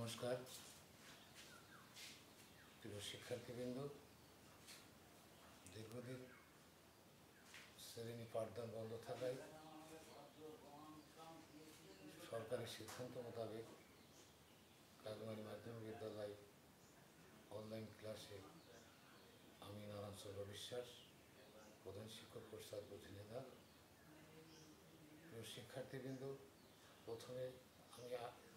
নমস্কার প্রিয় শিক্ষার্থীবৃন্দ। দীর্ঘদিন শ্রেণী পাঠদান বন্ধ থাকায় সরকারি সিদ্ধান্ত মোতাবেক কাগমারি মাধ্যমিক বিদ্যালয় অনলাইন ক্লাসে আমি নারায়ণ বিশ্বাস, প্রধান শিক্ষক প্রসাদ প্রতিনিধা। প্রিয় শিক্ষার্থীবৃন্দ, প্রথমে আমি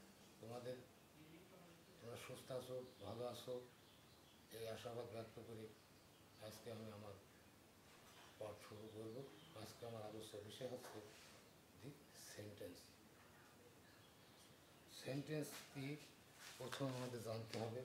তোমরা সুস্থ আছো, ভালো আছো এই আশাবাদ ব্যক্ত করি আজকে আমি আমার পাঠ শুরু করব। আজকে আমার আলোচ্য বিষয় হচ্ছে দি সেন্টেন্স। সেন্টেন্স কি প্রথম আমাদের জানতে হবে।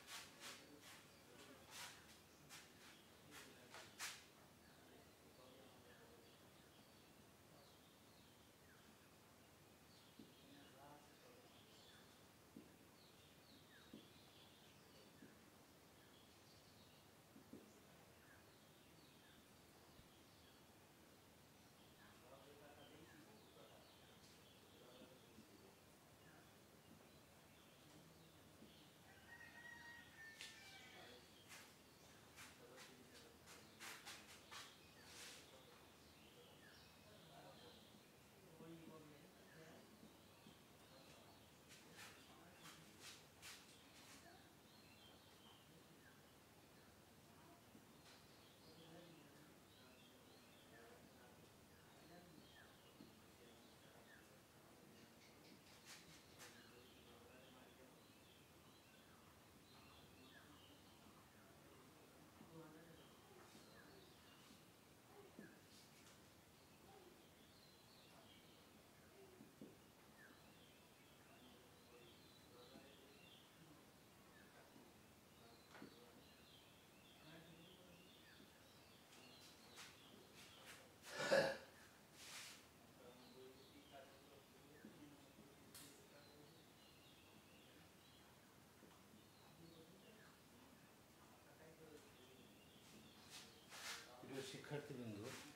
প্রিয় শিক্ষার্থীবৃন্দ,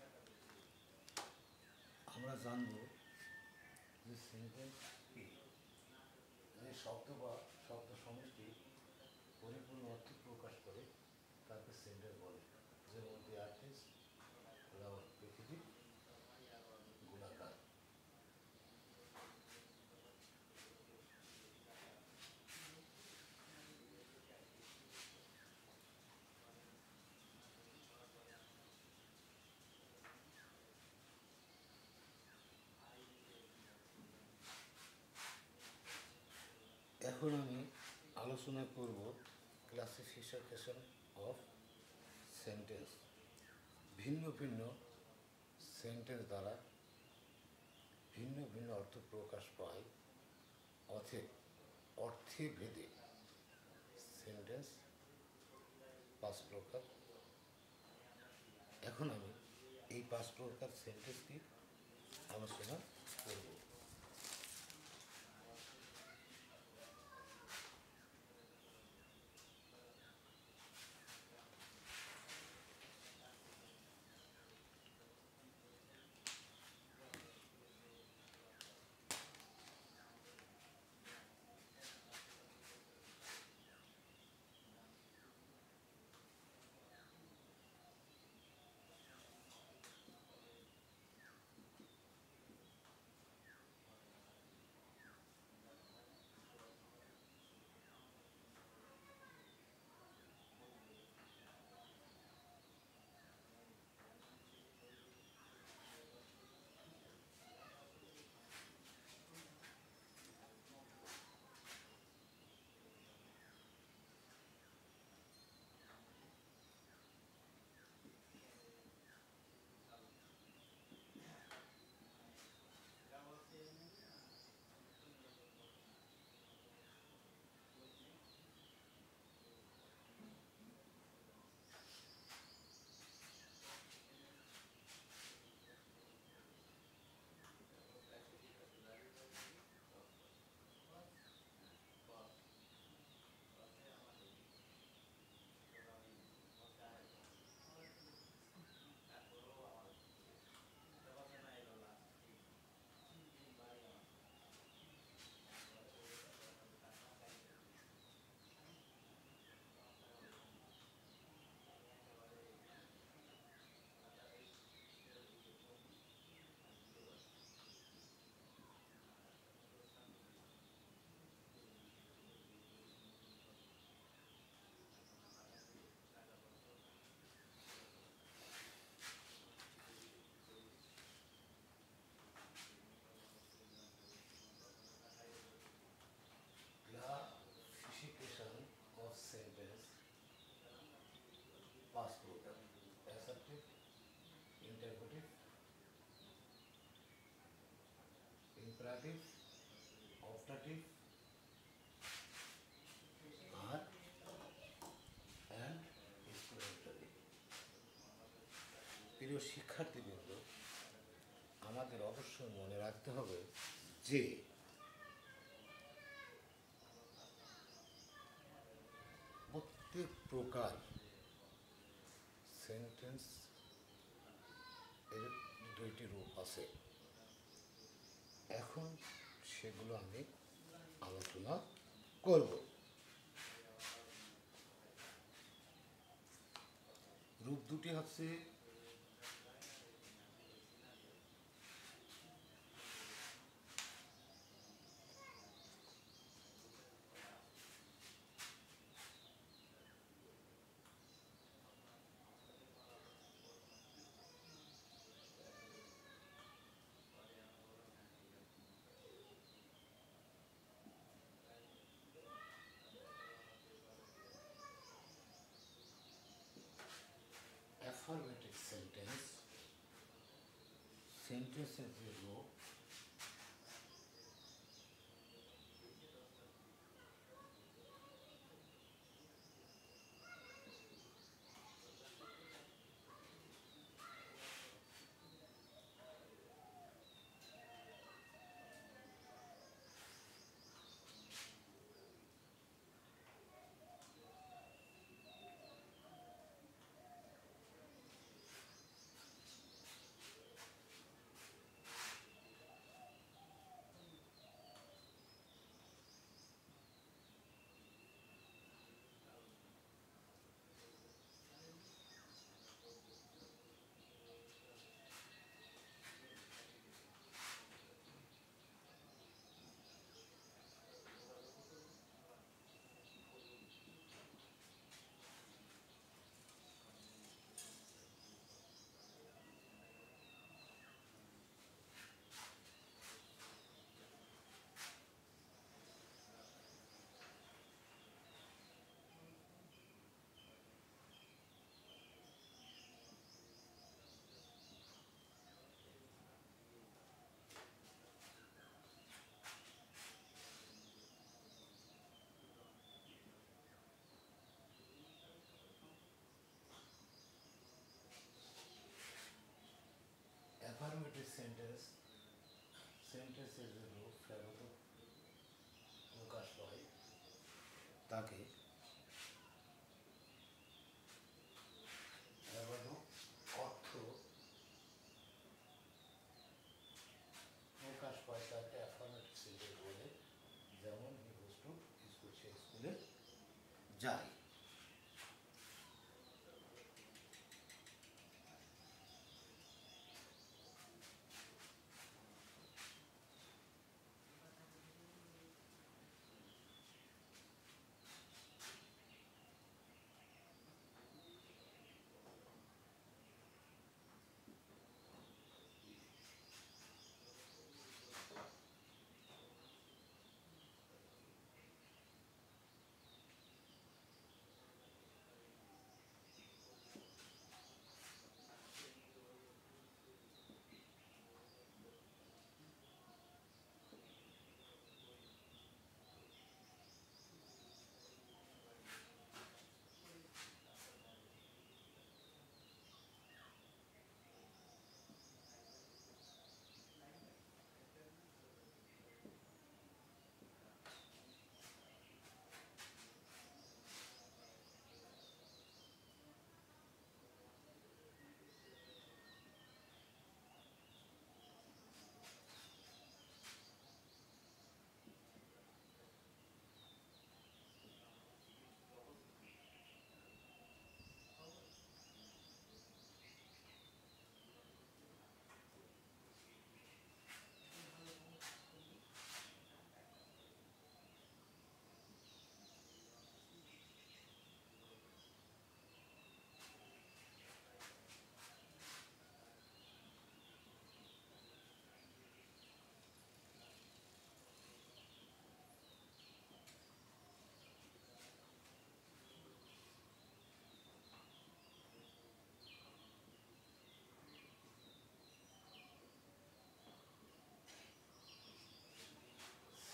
আমরা জানব যে সেন্টেন্স কি। যে শব্দ বা শব্দ সমষ্টি পরিপূর্ণ অর্থ প্রকাশ করে তাকে সেন্টেন্স বলে। যেমন দি আর্টিস্ট লাভ পৃথিবী গুণাকার। এখন আমি আলোচনা করব ক্লাসিফিকেশন অফ সেন্টেন্স। ভিন্ন ভিন্ন সেন্টেন্স দ্বারা ভিন্ন ভিন্ন অর্থ প্রকাশ পায়, অতএব অর্থে ভেদে সেন্টেন্স 5 প্রকার। এখন আমি এই 5 প্রকার সেন্টেন্সটি আলোচনা করব। ইম্পারেটিভ, অপটাটিভ আর অ্যান্ড এক্সক্লেমেটরি। প্রিয় শিক্ষার্থীবৃন্দ, আমাদের অবশ্যই মনে রাখতে হবে যে প্রত্যেক প্রকার সেন্টেন্স এর দুইটি রূপ আছে। এখন সেগুলো আমি আলোচনা করব। রূপ দুটি হচ্ছে অ্যাফারমেটিভ সেন্টেন্স, সেন্টেন্সের যে রূপ, অ্যাফারমেটিভ সেন্টেন্স, সেন্টেন্সের যে রূপ ফেরত প্রকাশ পায় তাকে অর্থ প্রকাশ পায় তাকে অ্যাফারমেটিভ সেন্টেন্স বলে। যেমন হি গোজ টু স্কুল, সে স্কুলে যায়।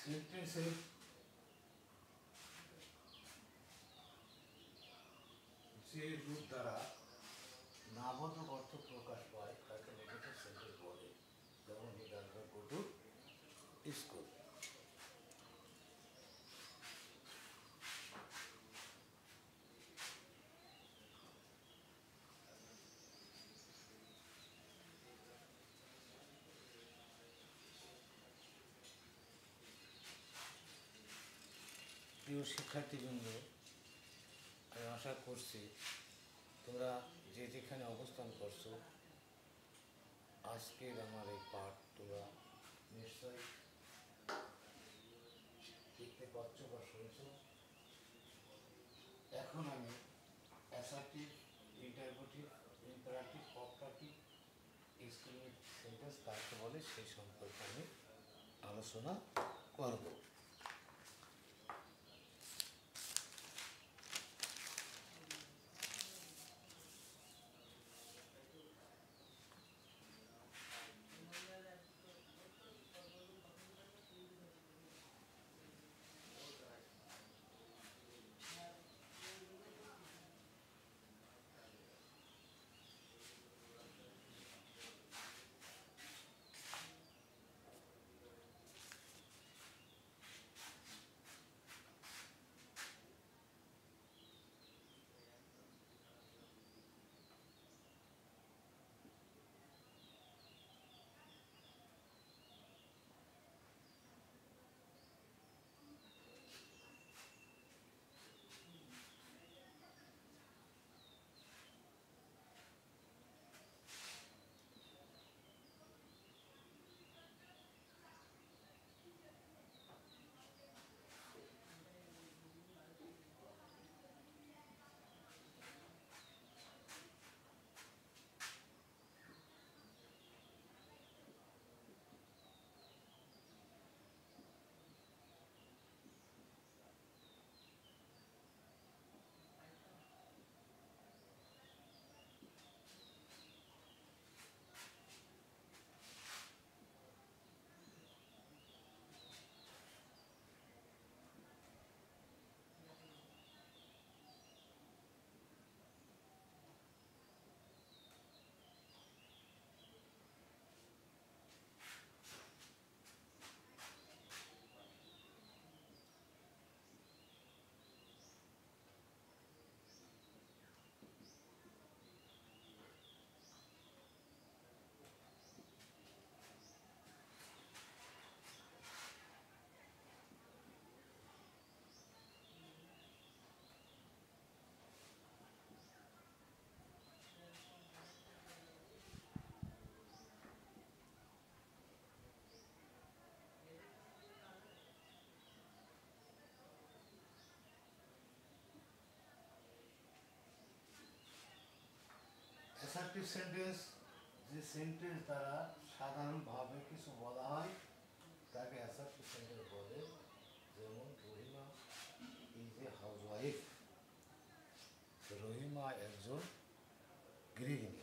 সেন্টেন্সের যে রূপ দ্বারা নাবোধক অর্থ প্রকাশ পায় তাকে নেগেটিভ সেন্টেন্স বলে। যেমন he does not go to school. প্রিয় শিক্ষার্থীবৃন্দ, আমি আশা করছি তোমরা যে যেখানে অবস্থান করছো আজকের আমার এই পাঠ তোমরা নিশ্চয়ই দেখতে পাচ্ছ বা শুনছো। এখন আমি assertive, interrogative, imperative, operative, exclamative sentence কাকে বলে সেই সম্পর্কে আমি আলোচনা করব। অ্যাসার্টিভ সেন্টেন্স যে সেন্টেন্স দ্বারা সাধারণভাবে কিছু বলা হয় তাকে অ্যাসার্টিভ সেন্টেন্স বলে। যেমন Rahima is a housewife, Rahima একজন গৃহিণী।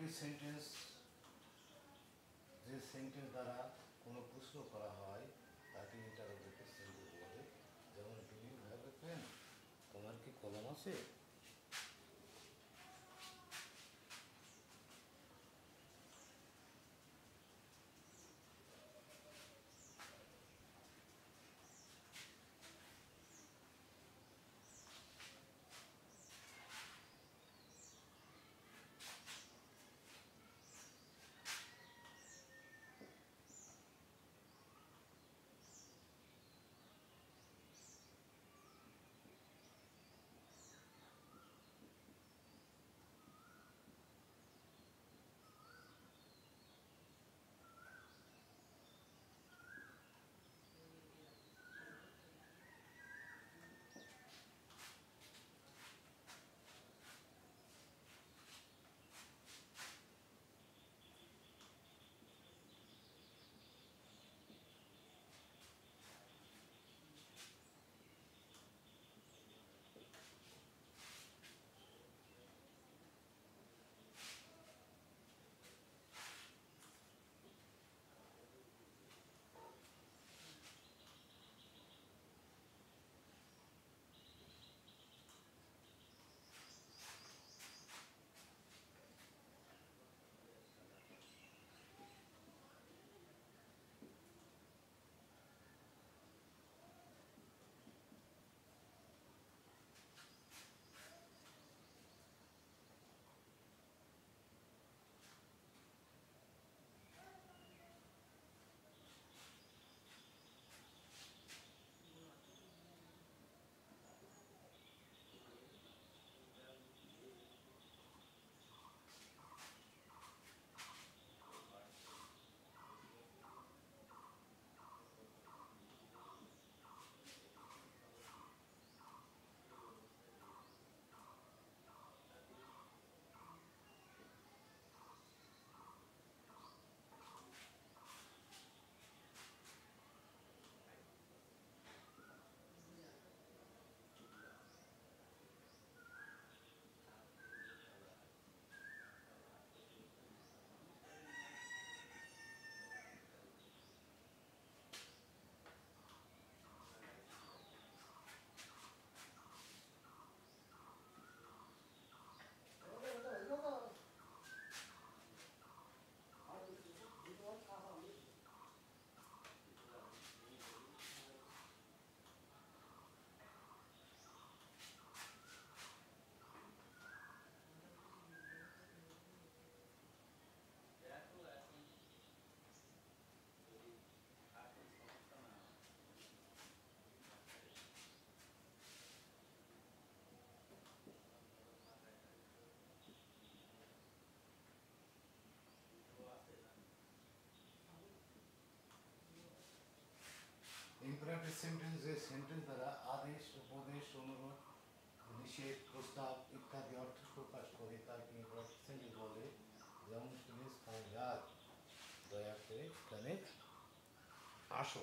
ইম্পারেটিভ সেন্টেন্স যে সেন্টেন্স দ্বারা কোনো প্রশ্ন করা হয় তাকে ইন্টারোগেটিভ সেন্টেন্স বলে। যেমন do you have a pen, তোমার কি কলম আছে? ইম্পারেটিভ সেন্টেন্স যে সেন্টেন্স দ্বারা আদেশ, উপদেশ, অনুরোধ, নিষেধ, প্রস্তাব ইত্যাদি অর্থ প্রকাশ করে তাকে ইম্পারেটিভ সেন্টেন্স বলে। যেমন প্লিজ কাম হিয়ার, দয়া করে এখানে আসো।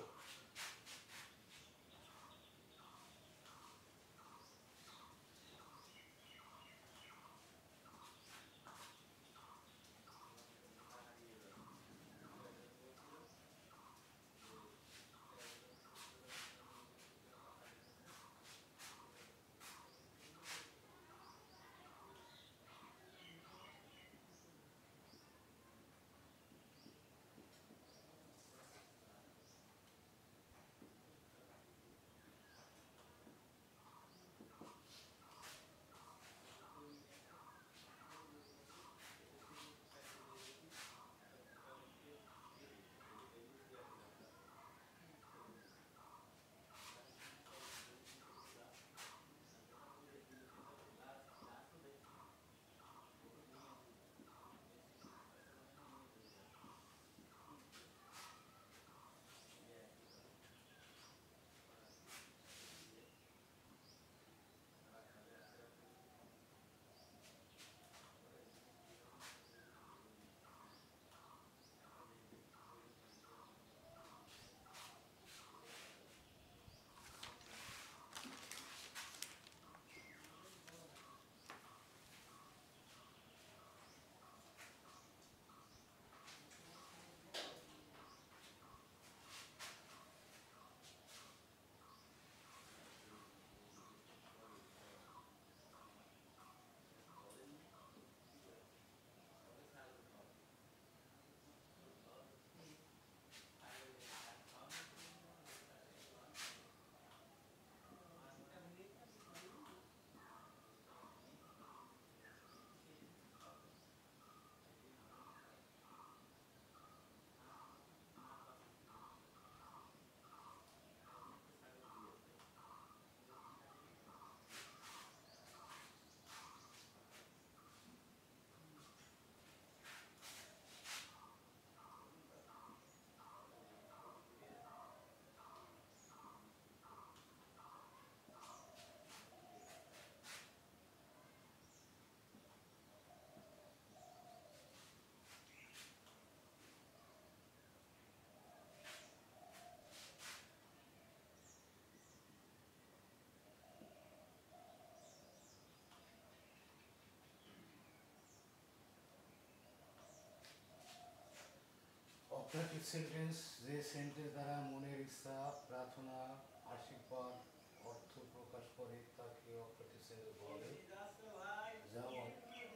অপটাটিভ সেন্টেন্স যে সেন্টেন্স দ্বারা মনের ইচ্ছা প্রার্থনা আশীর্বাদ অর্থ প্রকাশ করে তাকে অপটাটিভ সেন্টেন্স বলে। যেমন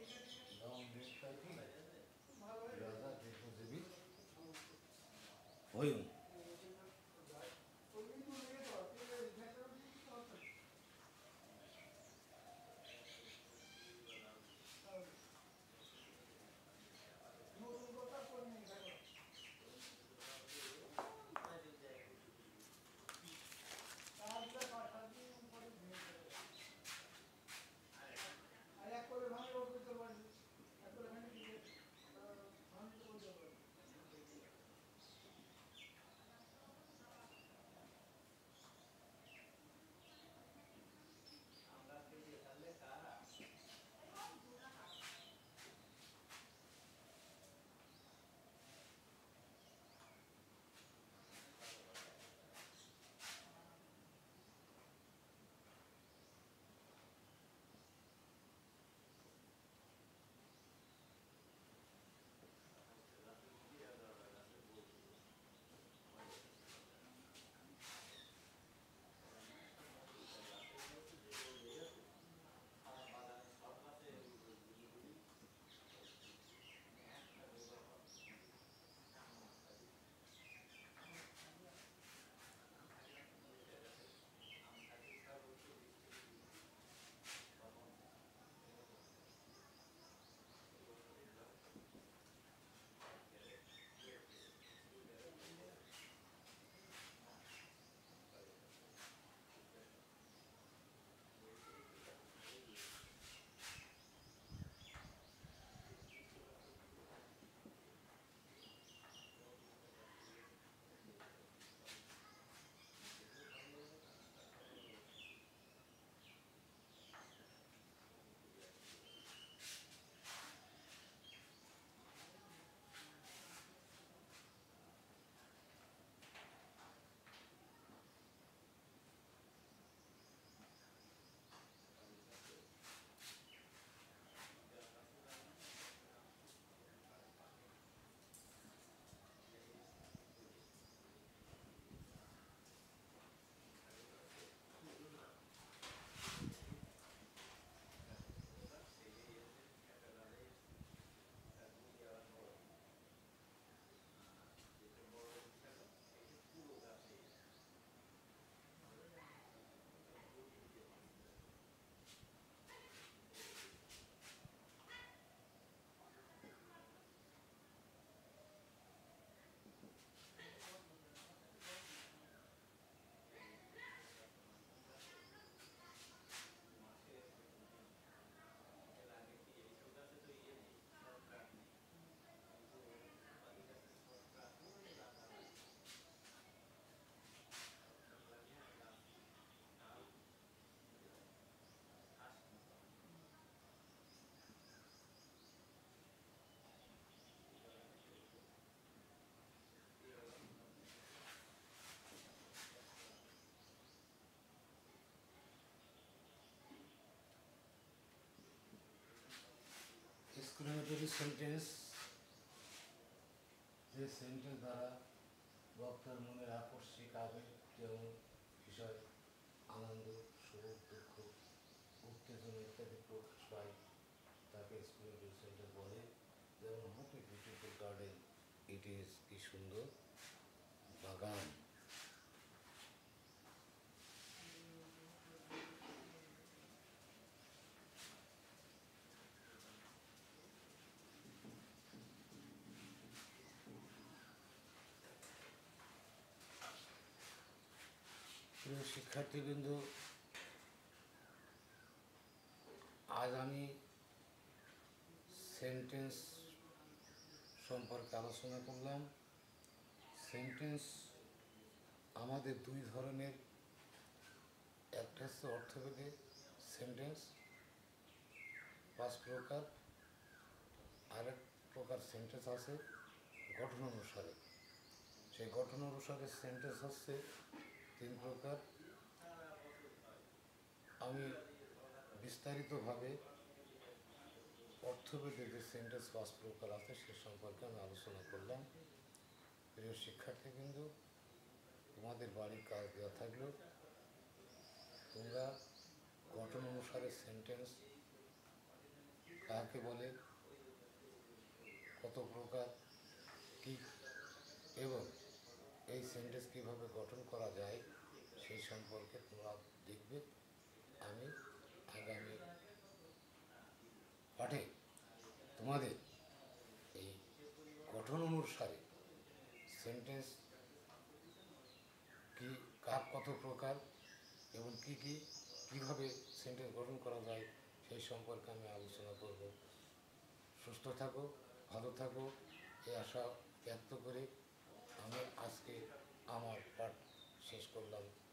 রাজা দীর্ঘজীবী হইন। এক্সক্লেমেটরি সেন্টেন্স যে সেন্টেন্স দ্বারা বক্তার মনের আকস্মিক আবেগ যেমন বিষয় আনন্দ সুখ দুঃখ উত্তেজনা ইত্যাদি প্রকাশ পায় তাকে এক্সক্লেমেটরি সেন্টেন্স বলে। যেমন what a beautiful garden, it is, কি সুন্দর বাগান। প্রিয় শিক্ষার্থীবৃন্দ, আজ আমি সেন্টেন্স সম্পর্কে আলোচনা করলাম। সেন্টেন্স আমাদের দুই ধরনের, একটা হচ্ছে অর্থভেদে সেন্টেন্স 5 প্রকার, আরেক প্রকার সেন্টেন্স আছে গঠন অনুসারে। সেই গঠন অনুসারে সেন্টেন্স হচ্ছে 3 প্রকার। আমি বিস্তারিতভাবে অর্থভেদে যে সেন্টেন্স 5 প্রকার আছে সে সম্পর্কে আমি আলোচনা করলাম। প্রিয় শিক্ষার্থীবৃন্দ, তোমাদের বাড়ির কাজ দেওয়া থাকলো। তোমরা গঠন অনুসারে সেন্টেন্স কাকে বলে, কত প্রকার, কী এবং এই সেন্টেন্স কীভাবে গঠন করা যায় সেই সম্পর্কে তোমরা দেখবে। আমি আগামী পাঠে তোমাদের এই গঠন অনুসারে সেন্টেন্স কি, কার কত প্রকার এবং কীভাবে সেন্টেন্স গঠন করা যায় সেই সম্পর্কে আমি আলোচনা করব। সুস্থ থাকো, ভালো থাকো, এই আশা ব্যক্ত করে আমি আজকে আমার পাঠ শেষ করলাম।